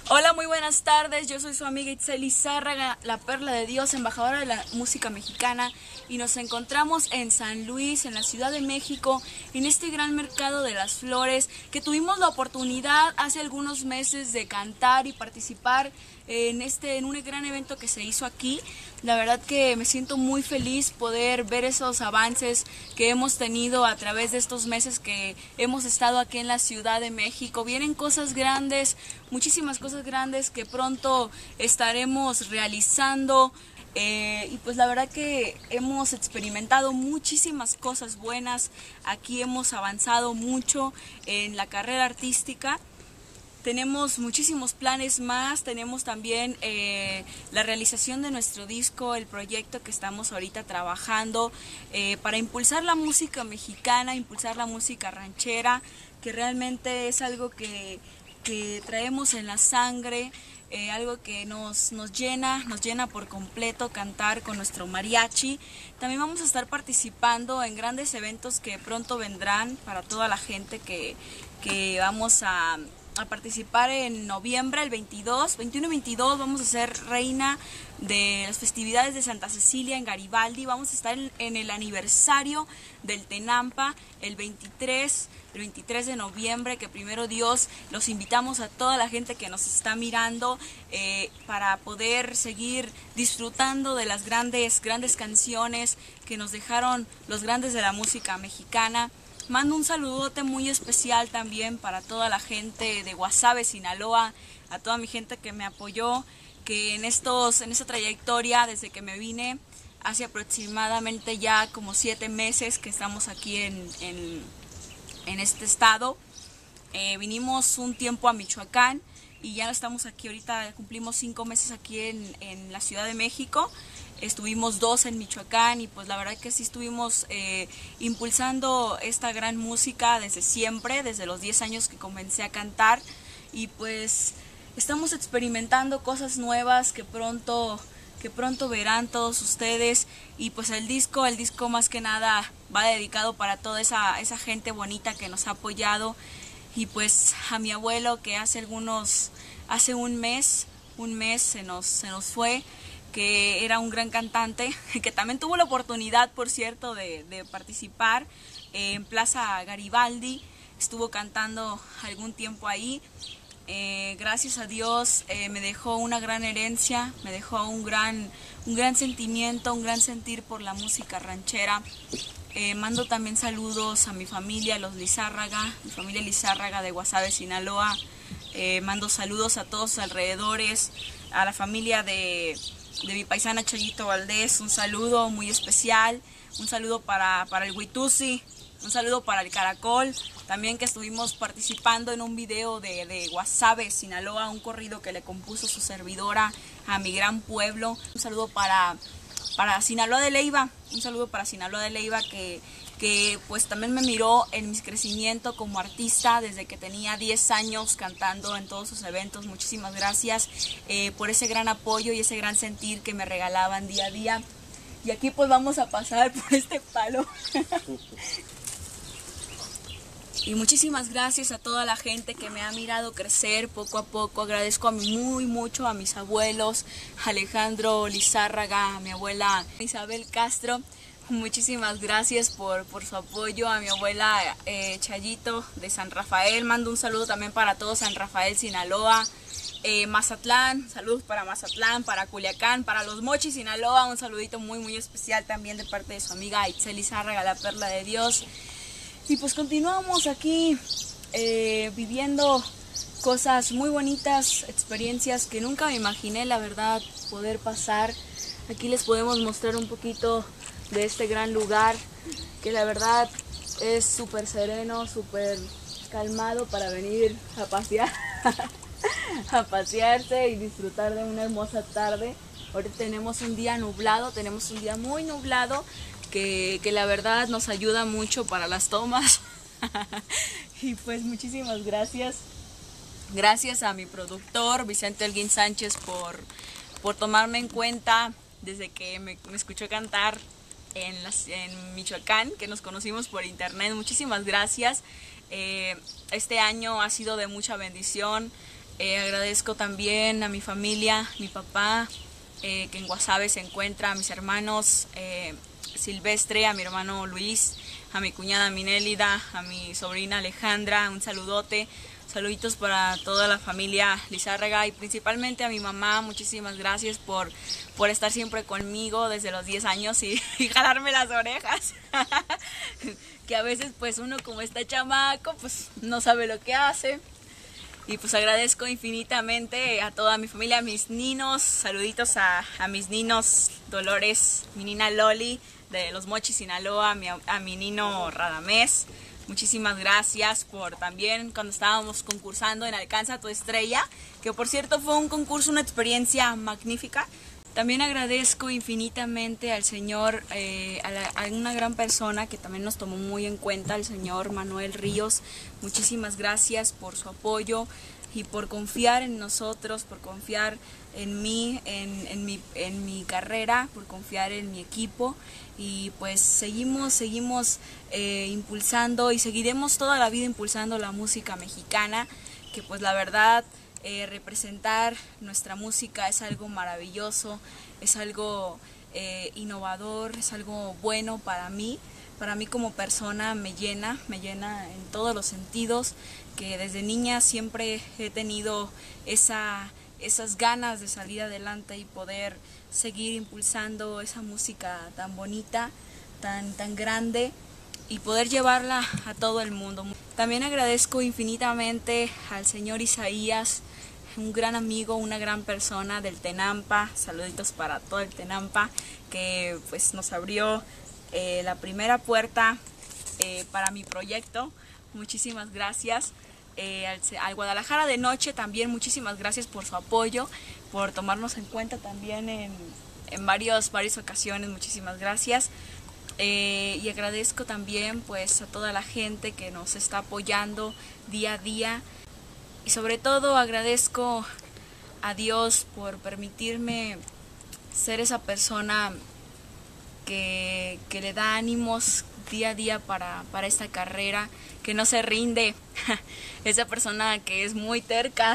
Hola, muy buenas tardes. Yo soy su amiga Itzel Lizárraga, la perla de Dios, embajadora de la música mexicana, y nos encontramos en San Luis, en la Ciudad de México, en este gran mercado de las flores, que tuvimos la oportunidad hace algunos meses de cantar y participar en un gran evento que se hizo aquí. La verdad que me siento muy feliz poder ver esos avances que hemos tenido a través de estos meses que hemos estado aquí en la Ciudad de México. Vienen cosas grandes, muchísimas cosas grandes que pronto estaremos realizando. Y pues la verdad que hemos experimentado muchísimas cosas buenas. Aquí hemos avanzado mucho en la carrera artística. Tenemos muchísimos planes más, tenemos también la realización de nuestro disco, el proyecto que estamos ahorita trabajando para impulsar la música mexicana, impulsar la música ranchera, que realmente es algo que traemos en la sangre, algo que nos llena por completo cantar con nuestro mariachi. También vamos a estar participando en grandes eventos que pronto vendrán para toda la gente que vamos a participar en noviembre, el 21 y 22, vamos a ser reina de las festividades de Santa Cecilia en Garibaldi. Vamos a estar en el aniversario del Tenampa, el 23 de noviembre, que primero Dios, los invitamos a toda la gente que nos está mirando para poder seguir disfrutando de las grandes canciones que nos dejaron los grandes de la música mexicana. Mando un saludote muy especial también para toda la gente de Guasave, Sinaloa, a toda mi gente que me apoyó, que en esta trayectoria, desde que me vine, hace aproximadamente ya como 7 meses que estamos aquí en este estado. Vinimos un tiempo a Michoacán y ya estamos aquí ahorita, cumplimos 5 meses aquí en la Ciudad de México. Estuvimos 2 en Michoacán y pues la verdad que sí estuvimos impulsando esta gran música desde siempre, desde los 10 años que comencé a cantar, y pues estamos experimentando cosas nuevas que pronto verán todos ustedes. Y pues el disco más que nada va dedicado para toda esa gente bonita que nos ha apoyado, y pues a mi abuelo que hace un mes se nos fue, que era un gran cantante, que también tuvo la oportunidad, por cierto, de participar en Plaza Garibaldi. Estuvo cantando algún tiempo ahí. Gracias a Dios me dejó una gran herencia, me dejó un gran sentimiento, un gran sentir por la música ranchera. Mando también saludos a mi familia, los Lizárraga, mi familia Lizárraga de Guasave, Sinaloa. Mando saludos a todos sus alrededores, a la familia de mi paisana Chayito Valdés, un saludo muy especial, un saludo para el Huitusi, un saludo para el Caracol, también que estuvimos participando en un video de Guasave, Sinaloa, un corrido que le compuso su servidora a mi gran pueblo. Un saludo para Sinaloa de Leiva, un saludo para Sinaloa de Leiva que pues también me miró en mi crecimiento como artista desde que tenía 10 años cantando en todos sus eventos. Muchísimas gracias por ese gran apoyo y ese gran sentir que me regalaban día a día. Y aquí pues vamos a pasar por este palo. Y muchísimas gracias a toda la gente que me ha mirado crecer poco a poco. Agradezco mucho a mis abuelos, Alejandro Lizárraga, a mi abuela Isabel Castro. Muchísimas gracias por su apoyo, a mi abuela Chayito de San Rafael. Mando un saludo también para todo San Rafael, Sinaloa. Mazatlán, saludos para Mazatlán, para Culiacán, para Los Mochis, Sinaloa. Un saludito muy especial también de parte de su amiga Itzel Lizárraga, la perla de Dios. Y pues continuamos aquí viviendo cosas muy bonitas, experiencias que nunca me imaginé, la verdad, poder pasar. Aquí les podemos mostrar un poquito de este gran lugar, que la verdad es súper sereno, súper calmado para venir a pasear, a pasearse y disfrutar de una hermosa tarde. Ahorita tenemos un día nublado, tenemos un día muy nublado, que la verdad nos ayuda mucho para las tomas. Y pues muchísimas gracias. Gracias a mi productor Vicente Elguín Sánchez por tomarme en cuenta desde que me escuchó cantar en Michoacán, que nos conocimos por internet. Muchísimas gracias. Este año ha sido de mucha bendición. Agradezco también a mi familia, mi papá, que en Guasave se encuentra, a mis hermanos Silvestre, a mi hermano Luis, a mi cuñada Minélida, a mi sobrina Alejandra, un saludote. Saluditos para toda la familia Lizárraga y principalmente a mi mamá. Muchísimas gracias por estar siempre conmigo desde los 10 años y jalarme las orejas. Que a veces pues uno como está chamaco pues no sabe lo que hace. Y pues agradezco infinitamente a toda mi familia, a mis ninos. Saluditos a mis ninos Dolores, mi nina Loli de Los Mochis, Sinaloa, a mi nino Radamés. Muchísimas gracias por también cuando estábamos concursando en Alcanza tu Estrella, que por cierto fue un concurso, una experiencia magnífica. También agradezco infinitamente al señor, a una gran persona que también nos tomó muy en cuenta, el señor Manuel Ríos. Muchísimas gracias por su apoyo y por confiar en nosotros, por confiar en mí, en mi carrera, por confiar en mi equipo. Y pues seguimos impulsando y seguiremos toda la vida impulsando la música mexicana, que pues la verdad representar nuestra música es algo maravilloso, es algo innovador, es algo bueno para mí como persona. Me llena en todos los sentidos, que desde niña siempre he tenido esas ganas de salir adelante y poder seguir impulsando esa música tan bonita, tan grande, y poder llevarla a todo el mundo. También agradezco infinitamente al señor Isaías, un gran amigo, una gran persona del Tenampa. Saluditos para todo el Tenampa, que pues nos abrió la primera puerta para mi proyecto. Muchísimas gracias. Al Guadalajara de Noche también muchísimas gracias por su apoyo, por tomarnos en cuenta también en varias ocasiones. Muchísimas gracias. Y agradezco también pues a toda la gente que nos está apoyando día a día, y sobre todo agradezco a Dios por permitirme ser esa persona que le da ánimos día a día para esta carrera, que no se rinde, esa persona que es muy terca.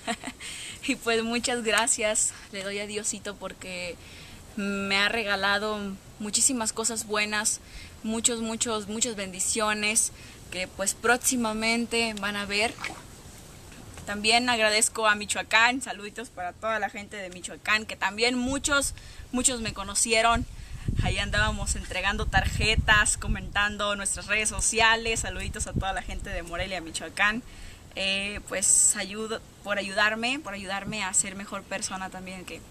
Y pues muchas gracias le doy a Diosito porque me ha regalado muchísimas cosas buenas, muchas bendiciones que pues próximamente van a ver. También agradezco a Michoacán, saluditos para toda la gente de Michoacán, que también muchos me conocieron. Ahí andábamos entregando tarjetas, comentando nuestras redes sociales. Saluditos a toda la gente de Morelia, Michoacán. Pues por ayudarme a ser mejor persona también. Que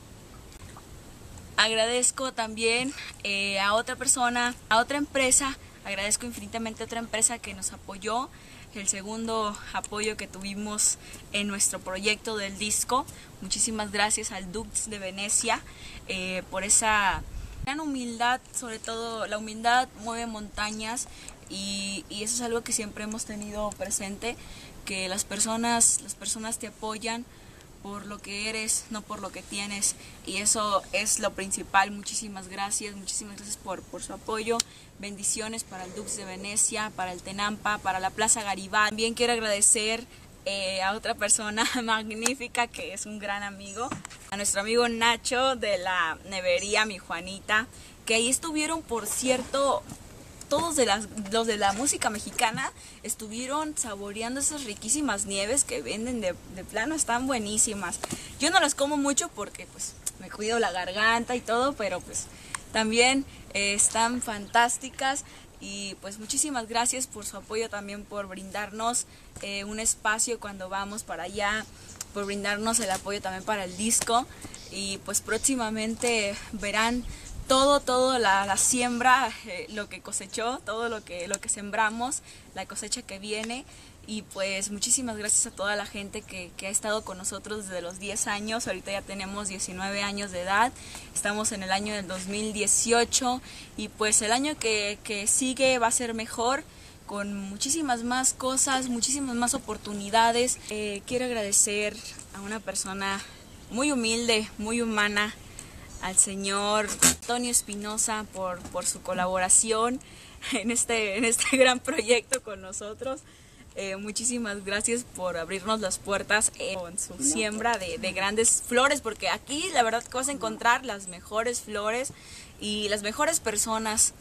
agradezco también a otra persona, a otra empresa. Agradezco infinitamente a otra empresa que nos apoyó. El segundo apoyo que tuvimos en nuestro proyecto del disco. Muchísimas gracias al Dux de Venecia por esa gran humildad. Sobre todo la humildad mueve montañas, y eso es algo que siempre hemos tenido presente, que las personas te apoyan por lo que eres, no por lo que tienes, y eso es lo principal. Muchísimas gracias por su apoyo. Bendiciones para el Dux de Venecia, para el Tenampa, para la Plaza Garibaldi. También quiero agradecer a otra persona magnífica que es un gran amigo, a nuestro amigo Nacho de la nevería Mi Juanita, que ahí estuvieron, por cierto, todos los de la música mexicana estuvieron saboreando esas riquísimas nieves que venden de plano, están buenísimas. Yo no las como mucho porque pues me cuido la garganta y todo, pero pues también están fantásticas. Y pues muchísimas gracias por su apoyo, también por brindarnos un espacio cuando vamos para allá, por brindarnos el apoyo también para el disco. Y pues próximamente verán todo la siembra, lo que cosechó, todo lo que sembramos, la cosecha que viene. Y pues muchísimas gracias a toda la gente que ha estado con nosotros desde los 10 años. Ahorita ya tenemos 19 años de edad, estamos en el año del 2018, y pues el año que sigue va a ser mejor, con muchísimas más cosas, muchísimas más oportunidades. Quiero agradecer a una persona muy humilde, muy humana, al señor Antonio Espinosa por su colaboración en este gran proyecto con nosotros. Muchísimas gracias por abrirnos las puertas con su siembra de grandes flores, porque aquí la verdad que vas a encontrar las mejores flores y las mejores personas,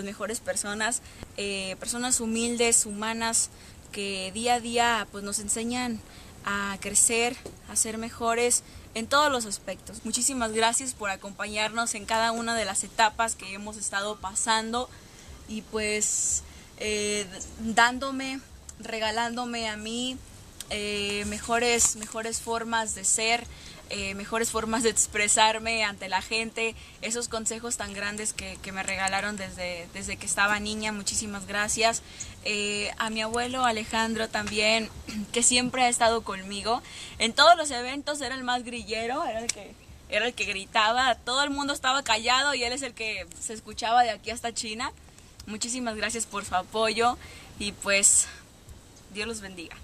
personas humildes, humanas, que día a día pues nos enseñan a crecer, a ser mejores en todos los aspectos. Muchísimas gracias por acompañarnos en cada una de las etapas que hemos estado pasando y pues regalándome a mí mejores formas de ser, mejores formas de expresarme ante la gente, esos consejos tan grandes que me regalaron desde que estaba niña. Muchísimas gracias. A mi abuelo Alejandro también, que siempre ha estado conmigo en todos los eventos, era el más grillero, era el que gritaba, todo el mundo estaba callado y él es el que se escuchaba de aquí hasta China. Muchísimas gracias por su apoyo y pues Dios los bendiga.